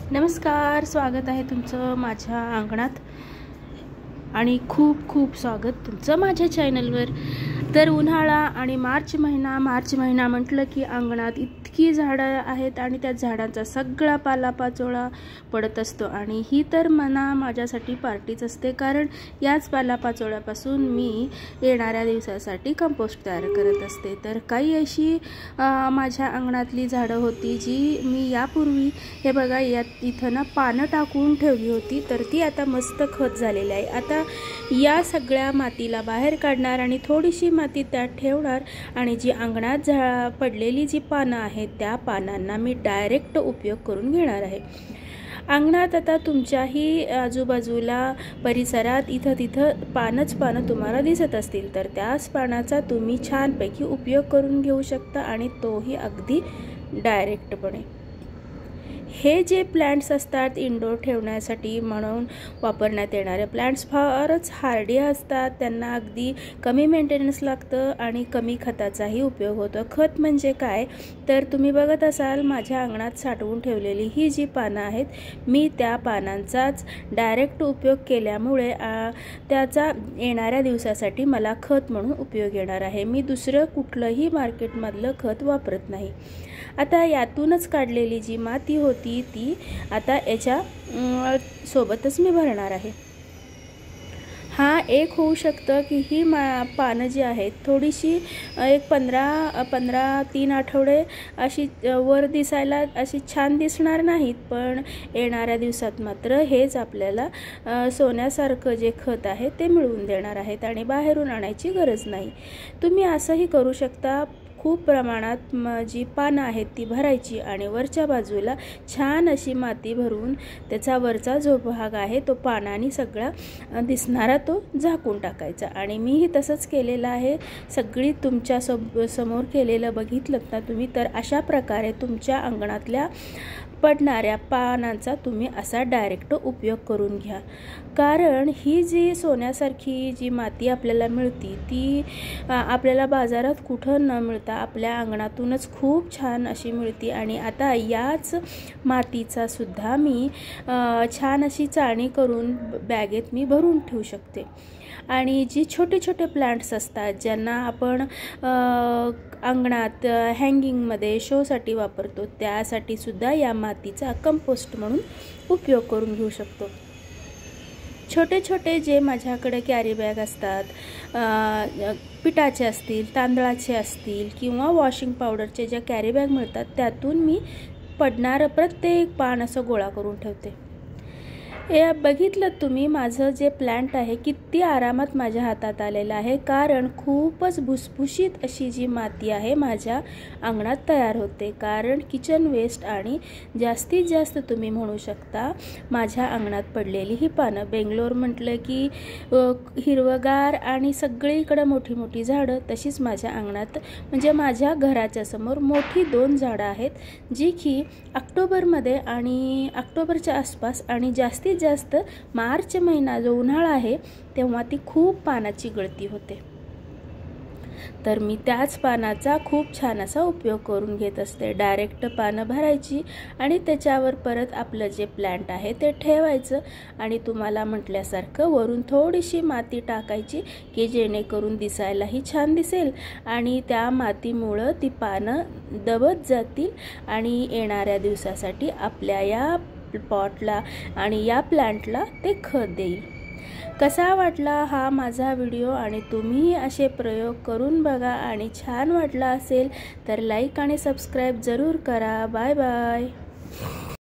नमस्कार, स्वागत आहे तुमचं माझ्या अंगणात आणि खूप खूप स्वागत तुमचं माझ्या चॅनलवर। तर उन्हाळा आणि मार्च महिना म्हटलं की अंगणात इतकी झाडं आहेत आणि त्या झाडांचा सगळा पालापाचोळा पडत असतो आणि ही तर माझ्यासाठी पार्टीच असते, कारण याच पालापाचोळ्यापासून मी येणाऱ्या दिवसासाठी कंपोस्ट तयार करत असते। तर काही अशी माझ्या अंगणातली झाडं होती जी मी यापूर्वी हे बघा इथं ना पानं टाकून ठेवली होती, तर ती आता मस्त खत झालेली आहे। आता या सगळ्या मातीला बाहेर काढणार आणि थोडीशी माती त्यात ठेवणार आणि जी अंगणात पडलेली जी पानं आहेत त्या पानांना मी डायरेक्ट उपयोग करून घेणार आहे। अंगणात आता तुमच्याही आजूबाजूला परिसरात इथं तिथं पानं तुम्हाला दिसत असतील, तर त्याच पानाचा तुम्ही छानपैकी उपयोग करून घेऊ शकता आणि तोही अगदी डायरेक्टपणे। हे जे प्लांट्स असतात इंडोर ठेवण्यासाठी म्हणून वापरण्यात येणारे प्लांट्स फारच हार्डी असतात, त्यांना अगदी कमी मेंटेनन्स लागतं आणि कमी खताचाही उपयोग होतो। खत म्हणजे काय, तर तुम्ही बघत असाल माझ्या अंगणात साठवून ठेवलेली ही जी पानं आहेत मी त्या पानांचाच डायरेक्ट उपयोग केल्यामुळे त्याचा येणाऱ्या दिवसासाठी मला खत म्हणून उपयोग येणार आहे। मी दुसरं कुठलंही मार्केटमधलं खत वापरत नाही। आता यातूनच काढलेली जी माती होती ती आता याच्या सोबतच मी भरणार आहे। हा एक होऊ शकतं की ही पानं जी आहेत थोडीशी एक 3 आठवडे अशी वर दिसायला अशी छान दिसणार नाहीत, पण येणाऱ्या दिवसात मात्र हेच आपल्याला सोन्यासारखं जे खत आहे ते मिळवून देणार आहेत आणि बाहेरून आणायची गरज नाही। तुम्ही असंही करू शकता, खूप प्रमाणात जी पानं आहेत ती भरायची आणि वरच्या बाजूला छान अशी माती भरून त्याचा वरचा जो भाग आहे तो पानांनी सगळा दिसणारा तो झाकून टाकायचा आणि मीही तसंच केलेलं आहे। सगळी तुमच्या समोर केलेलं बघितलं ना तुम्ही, तर अशा प्रकारे तुमच्या अंगणातल्या पडणाऱ्या पानांचा तुम्ही असा डायरेक्ट उपयोग करून घ्या, कारण ही जी सोन्यासारखी जी माती आपल्याला मिळती ती आपल्याला बाजारात कुठं न मिळता आपल्या अंगणातूनच खूप छान अशी मिळती। आणि आता याच मातीचा सुद्धा मी छान अशी चाळणी करून बॅगेत मी भरून ठेवू शकते। आणि जी छोटे छोटे प्लांट्स असतात ज्यांना आपण अंगणात हँगिंगमध्ये शोसाठी वापरतो, त्यासाठी सुद्धा या मातीचा कंपोस्ट म्हणून उपयोग करून घेऊ शकतो। छोटे छोटे जे माझ्याकडे कॅरी बॅग असतात, पिठाचे असतील, तांदळाचे असतील किंवा वॉशिंग पावडरचे ज्या कॅरी बॅग मिळतात त्यातून मी पडणारं प्रत्येक पान असं गोळा करून ठेवते। हे बघितलं तुम्ही माझं जे प्लांट आहे किती आरामात माझ्या हातात आलेलं आहे, कारण खूपच भुसभुशीत अशी जी माती आहे माझ्या अंगणात तयार होते। कारण किचन वेस्ट आणि जास्तीत जास्त तुम्ही म्हणू शकता माझ्या अंगणात पडलेली ही पानं, बेंगलोर म्हटलं की हिरवगार आणि सगळीकडे मोठी मोठी झाडं, तशीच माझ्या अंगणात म्हणजे माझ्या घराच्या समोर मोठी 2 झाडं आहेत जी की ऑक्टोबरमध्ये आणि ऑक्टोबरच्या आसपास आणि जास्तीत जास्त मार्च महिना जो उन्हाळा आहे तेव्हा ती खूप पानाची गळती होते, तर मी त्याच पानाचा खूप छान असा उपयोग करून घेत असते। डायरेक्ट पानं भरायची आणि त्याच्यावर परत आपलं जे प्लांट आहे ते ठेवायचं आणि तुम्हाला म्हटल्यासारखं वरून थोडीशी माती टाकायची की जेणेकरून दिसायलाही छान दिसेल आणि त्या मातीमुळं ती पानं दबत जातील आणि येणाऱ्या दिवसासाठी आपल्या या पॉटला आणि या प्लांटला ते खत देईल। कसा वाटला हा माझा व्हिडिओ आणि तुम्ही असे प्रयोग करून बघा आणि छान वाटला असेल तर लाईक आणि सबस्क्राईब जरूर करा। Bye bye.